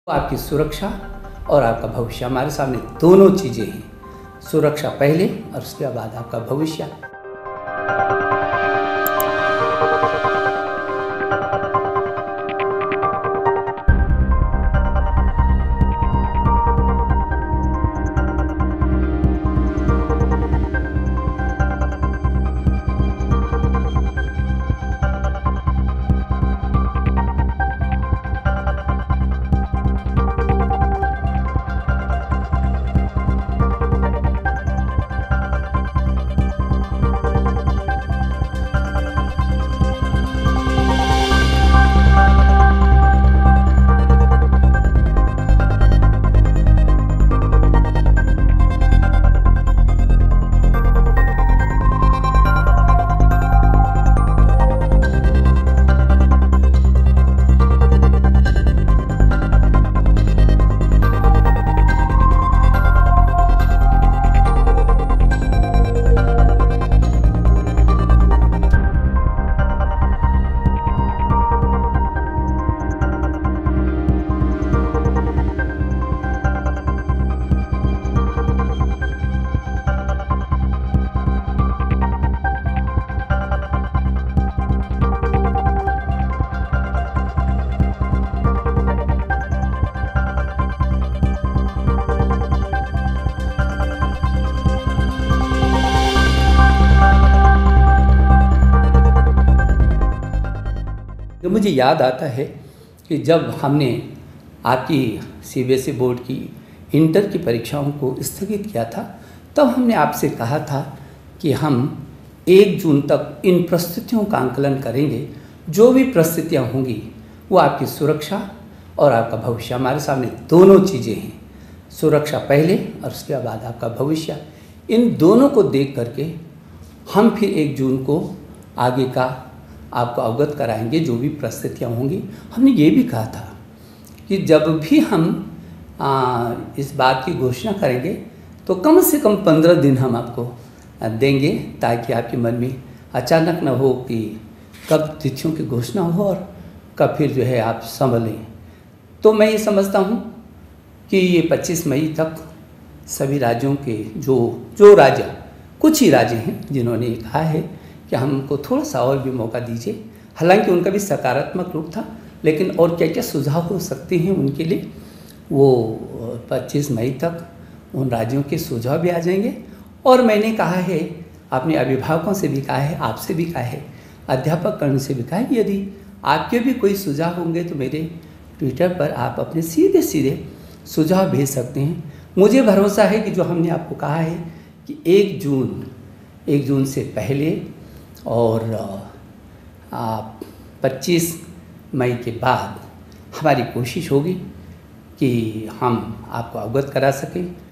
आपकी सुरक्षा और आपका भविष्य, हमारे सामने दोनों चीज़ें हैं। सुरक्षा पहले और उसके बाद आपका भविष्य। तो मुझे याद आता है कि जब हमने आपकी सीबीएसई बोर्ड की इंटर की परीक्षाओं को स्थगित किया था, तब हमने आपसे कहा था कि हम 1 जून तक इन परिस्थितियों का आंकलन करेंगे। जो भी परिस्थितियाँ होंगी वो आपकी सुरक्षा और आपका भविष्य, हमारे सामने दोनों चीज़ें हैं। सुरक्षा पहले और उसके बाद आपका भविष्य। इन दोनों को देख करके हम फिर 1 जून को आगे का आपको अवगत कराएंगे जो भी परिस्थितियाँ होंगी। हमने ये भी कहा था कि जब भी हम इस बात की घोषणा करेंगे तो कम से कम 15 दिन हम आपको देंगे, ताकि आपके मन में अचानक न हो कि कब तिथियों की घोषणा हो और कब फिर जो है आप संभलें। तो मैं ये समझता हूँ कि ये 25 मई तक सभी राज्यों के जो राज्य, कुछ ही राज्य हैं जिन्होंने कहा है कि हमको थोड़ा सा और भी मौका दीजिए। हालांकि उनका भी सकारात्मक रूप था, लेकिन और क्या क्या सुझाव हो सकते हैं उनके लिए, वो 25 मई तक उन राज्यों के सुझाव भी आ जाएंगे। और मैंने कहा है, अपने अभिभावकों से भी कहा है, आपसे भी कहा है, अध्यापक कर्ण से भी कहा है, यदि आपके भी कोई सुझाव होंगे तो मेरे ट्विटर पर आप अपने सीधे सीधे सुझाव भेज सकते हैं। मुझे भरोसा है कि जो हमने आपको कहा है कि 1 जून से पहले और 25 मई के बाद हमारी कोशिश होगी कि हम आपको अवगत करा सकें।